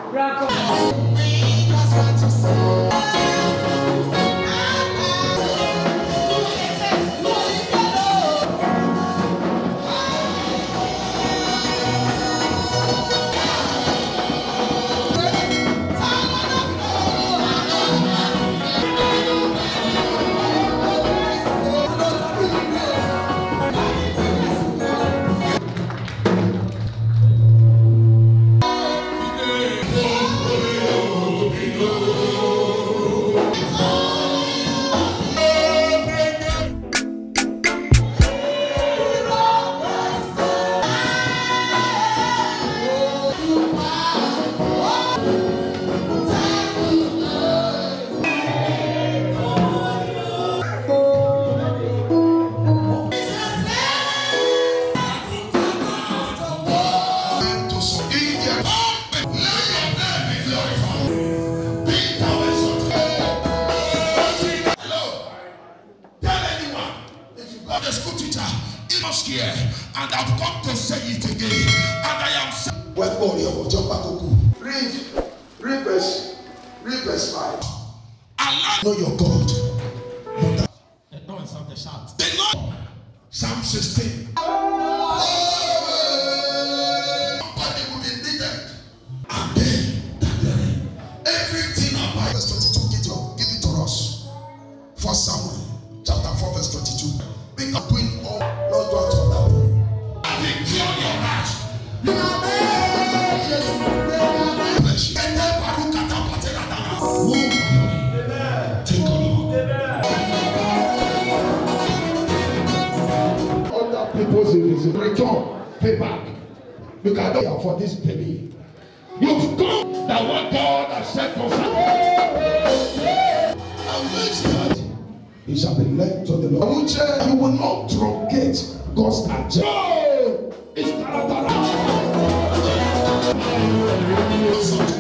The school teacher is not here, and I've come to say it again. And I am saying, read verse 5. Allah know your God. No one sound the shout. They know. Psalm 16. Somebody will be needed. And then everything about verse 22. Give it to us. 1 Samuel chapter 4 verse 22. Think of doing all, not what to that. I think clear your heart. Take on. Other people's return, pay back. You can do for this baby. You've come that what God has said concerning. He shall be led to the Lord. You will not truncate God's agenda. No! It's